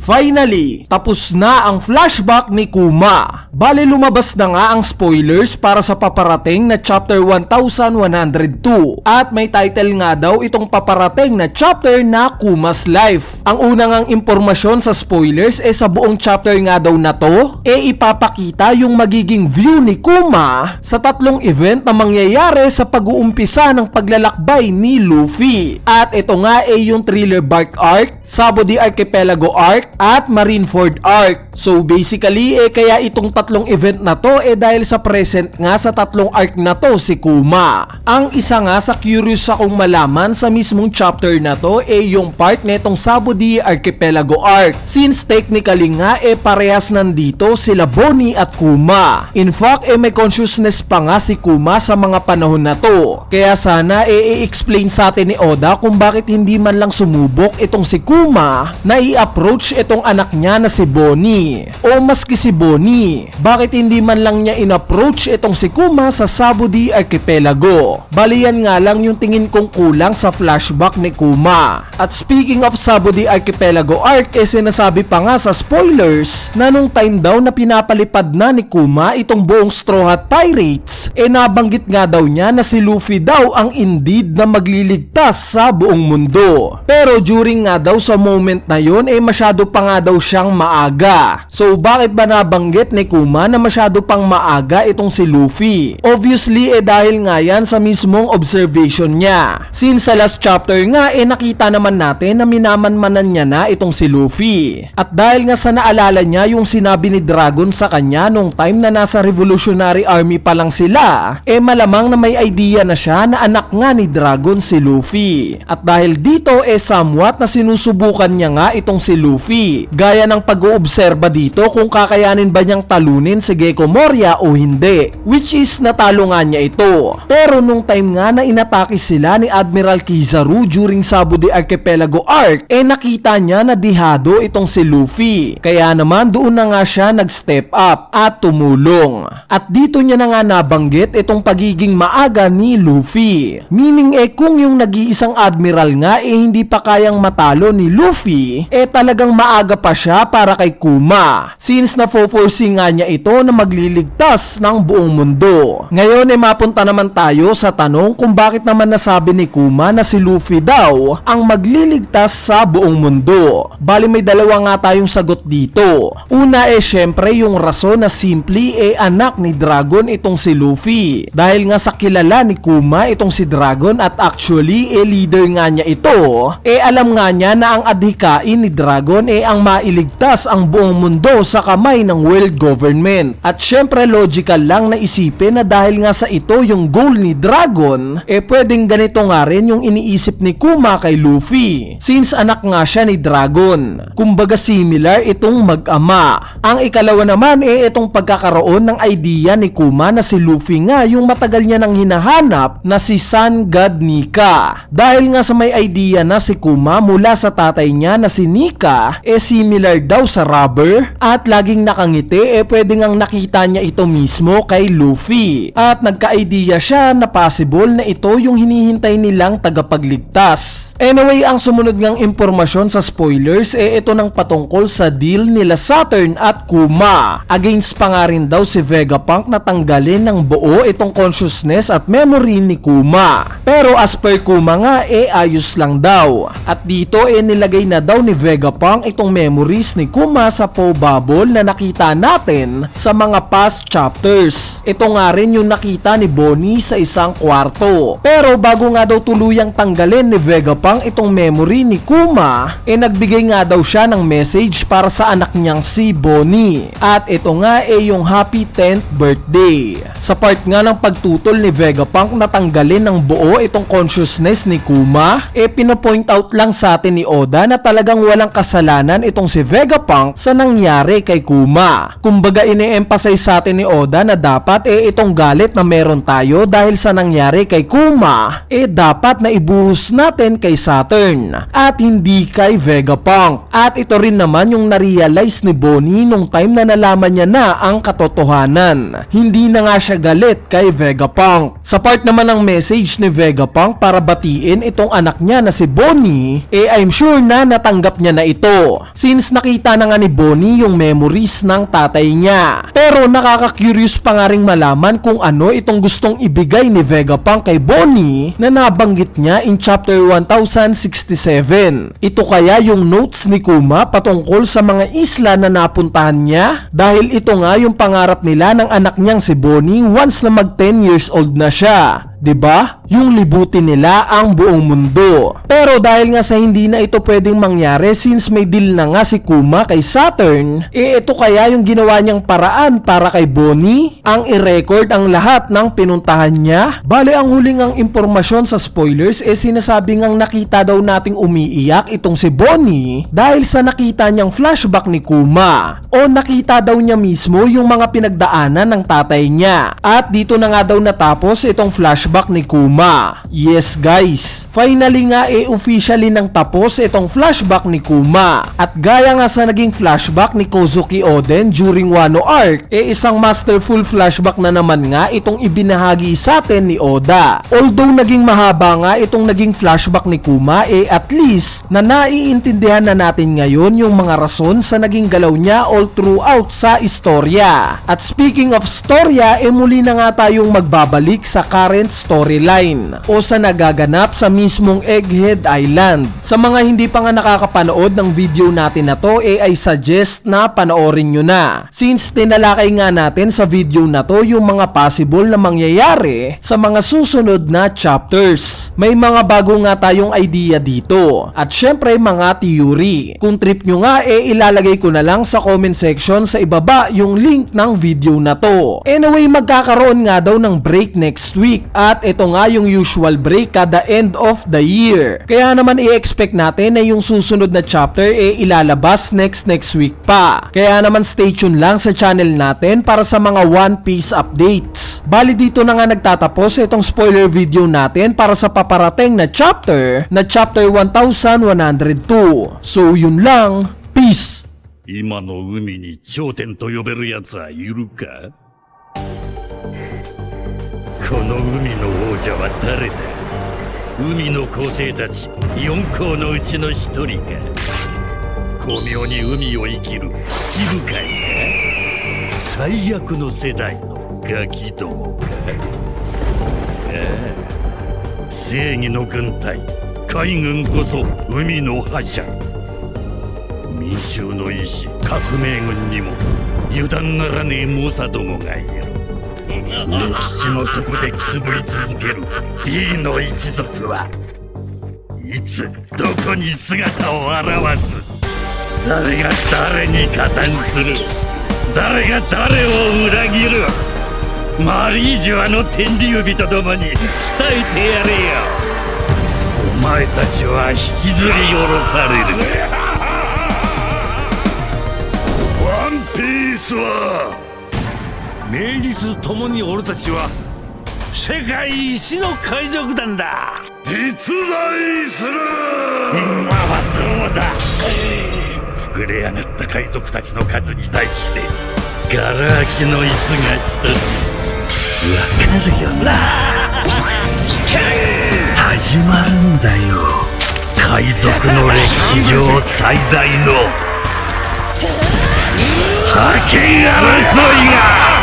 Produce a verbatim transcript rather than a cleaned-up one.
Finally, tapos na ang flashback ni Kuma. Bale lumabas na nga ang spoilers para sa paparating na chapter one thousand one hundred two at may title nga daw itong paparating na chapter na Kuma's Life. Ang unang ang impormasyon sa spoilers eh sa buong chapter nga daw na to eh ipapakita yung magiging view ni Kuma sa tatlong event na mangyayari sa pag-uumpisa ng paglalakbay ni Luffy. At ito nga eh yung Thriller Bark Arc, Sabo de Archipelago Arc at Marineford Arc. So basically eh kaya itong tatlong event na to eh dahil sa present nga sa tatlong arc na to si Kuma. Ang isa nga sa curious akong malaman sa mismong chapter na to eh yung part netong Sabo de Archipelago Arc, since technically nga eh parehas nandito sila Bonnie at Kuma. In fact eh may consciousness pa nga si Kuma sa mga panahon na to. Kaya sana eh i-explain sa atin ni Oda kung bakit hindi man lang sumubok itong si Kuma na i-approach itong anak niya na si Bonnie. O maski si Bonnie, bakit hindi man lang niya in-approach itong si Kuma sa Sabo de Archipelago? Bali yan nga lang yung tingin kong kulang sa flashback ni Kuma. At speaking of Sabo de Archipelago Arc, eh sinasabi pa nga sa spoilers na nung time daw na pinapalipad na ni Kuma itong buong Straw Hat Pirates, eh nabanggit nga daw niya na si Luffy daw ang indeed na magliligtas sa buong mundo. Pero during nga daw sa moment na yun, eh masyado pa nga daw siyang maaga. So bakit ba nabanggit ni Kuma na masyado pang maaga itong si Luffy? Obviously eh dahil nga yan sa mismong observation niya. Since sa last chapter nga eh nakita naman natin na minamanmanan niya na itong si Luffy. At dahil nga sa naalala niya yung sinabi ni Dragon sa kanya nung time na nasa Revolutionary Army pa lang sila, eh malamang na may idea na siya na anak nga ni Dragon si Luffy. At dahil dito eh somewhat na sinusubukan niya nga itong si Luffy, gaya ng pag-oobserba dito kung kakayanin ba niyang talunin si Gecko Moria o hindi, which is natalo nga niya ito. Pero nung time nga na inatake sila ni Admiral Kizaru during Sabo de Archipelago Arc, eh nakita niya na dihado itong si Luffy. Kaya naman doon na nga siya nag-step up at tumulong. At dito niya na nga nabanggit itong pagiging maaga ni Luffy. Meaning eh kung yung nag-iisang admiral nga eh hindi pa kayang matalo ni Luffy, eh talagang maaga pa siya para kay Kuma. Since na-foresee nga niya ito na magliligtas ng buong mundo. Ngayon eh mapunta naman tayo sa tanong kung bakit naman nasabi ni Kuma na si Luffy daw ang magliligtas sa buong mundo. Bali may dalawa nga tayong sagot dito. Una eh syempre yung rason na simply eh anak ni Dragon itong si Luffy. Dahil nga sa kilala ni Kuma itong si Dragon at actually eh leader nga niya ito, eh alam nga niya na ang adhikain ni Dragon eh ang mailigtas ang buong mundo sa kamay ng world government. At syempre logical lang na isipin na dahil nga sa ito yung goal ni Dragon, eh pwedeng ganito nga rin yung iniisip ni Kuma kay Luffy, since anak nga siya ni Dragon. Kumbaga similar itong mag-ama. Ang ikalawa naman eh itong pagkakaroon ng idea ni Kuma na si Luffy nga yung matagal niya nang hinahanap na si Sun God Nika. Dahil nga sa may idea na si Kuma mula sa tatay niya na si Nika eh similar daw sa rubber at laging nakangiti, eh pwede ngang nakita niya ito mismo kay Luffy. At nagka-idea siya na possible na ito yung hinihintay nilang tagapagligtas. Anyway, ang sumunod ngang impormasyon sa spoilers eh ito nang patungkol sa deal nila Saturn at Kuma. Against pa nga rin daw si Vegapunk na tanggalin ng buo itong consciousness at memory ni Kuma. Pero as per Kuma nga eh ayos lang daw. At dito eh nilagay na daw ni Vegapunk itong memories ni Kuma sa Poe Bubble na nakita natin sa mga past chapters. Ito nga rin yung nakita ni Bonnie sa isang kwarto. Pero bago nga daw tuluyang tanggalin ni Vegapunk itong memory ni Kuma, eh nagbigay nga daw siya ng message para sa anak niyang si Bonnie. At ito nga eh yung happy tenth birthday. Sa part nga ng pagtutol ni Vegapunk na tanggalin ng buo itong consciousness ni Kuma, eh pinopoint out lang sa atin ni Oda na talagang walang kasalanan itong si Vegapunk sa nangyari kay Kuma. Kumbaga ine-emphasize sa atin ni Oda na dapat eh itong galit na meron tayo dahil sa nangyari kay Kuma eh dapat na ibuhos natin kay Saturn at hindi kay Vegapunk. At ito rin naman yung narealize ni Bonnie nung time na nalaman niya na ang katotohanan. Hindi na nga siya galit kay Vegapunk. Sa part naman ng message ni Vegapunk para batiin itong anak niya na si Bonnie, eh I'm sure na natanggap niya na ito since nakita na nga ni Bonnie yung memories ng tatay niya. Pero nakaka-curious pa nga ring malaman kung ano itong gustong ibigay ni Vegapunk kay Bonnie na nabanggit niya in chapter one thousand sixty-seven. Ito kaya yung notes ni Kuma patungkol sa mga isla na napuntahan niya? Dahil ito nga yung pangarap nila ng anak niyang si Bonnie once na mag ten years old na siya. Diba? Yung libutin nila ang buong mundo. Pero dahil nga sa hindi na ito pwedeng mangyari since may deal na nga si Kuma kay Saturn, eh ito kaya yung ginawa niyang paraan para kay Bonnie ang i-record ang lahat ng pinuntahan niya. Bale ang huling ang impormasyon sa spoilers eh sinasabi ngang nakita daw nating umiiyak itong si Bonnie dahil sa nakita niyang flashback ni Kuma o nakita daw niya mismo yung mga pinagdaanan ng tatay niya. At dito na nga daw natapos itong flashback ni Kuma. Yes guys, finally nga eh officially nang tapos itong flashback ni Kuma. At gaya nga sa naging flashback ni Kozuki Oden during Wano arc, eh isang masterful flashback na naman nga itong ibinahagi sa atin ni Oda. Although naging mahaba nga itong naging flashback ni Kuma, eh at least na naiintindihan na natin ngayon yung mga rason sa naging galaw niya all throughout sa istorya. At speaking of storya, eh muli na nga tayong magbabalik sa current storyline o sa nagaganap sa mismong Egghead Island. Sa mga hindi pa nga nakakapanood ng video natin na to, eh I suggest na panoorin nyo na since tinalakay nga natin sa video na to yung mga possible na mangyayari sa mga susunod na chapters. May mga bago nga tayong idea dito at syempre mga theory. Kung trip nyo nga, eh ilalagay ko na lang sa comment section sa ibaba yung link ng video na to. Anyway, magkakaroon nga daw ng break next week at ito nga yung usual break kada end of the year. Kaya naman i-expect natin na yung susunod na chapter eh ilalabas next next week pa. Kaya naman stay tuned lang sa channel natin para sa mga One Piece updates. Bali dito na nga nagtatapos itong spoiler video natin para sa paparating na chapter na chapter one thousand one hundred two. So yun lang, peace! 今の海に頂点と呼べるやつはいるか？この海の王者は誰だ？海の皇帝たち四皇のうちの一人か？巧妙に海を生きる七部会か？最悪の世代のガキどもか？ああ、正義の軍隊海軍こそ海の覇者。民衆の意志革命軍にも油断ならねえ猛者どもがいる。歴史の底でくすぶり続ける D の一族はいつどこに姿を現す？誰が誰に加担する？誰が誰を裏切る？マリージュあの天竜人どもに伝えてやれよ。お前たちは引きずり下ろされる。ワンピースは名実ともに俺たちは世界一の海賊団だ。実在する。今はどうだ。膨れ上がった海賊たちの数に対してガラ空きの椅子が一つ。わかるよな。始まるんだよ。海賊の歴史上最大の覇権争いが。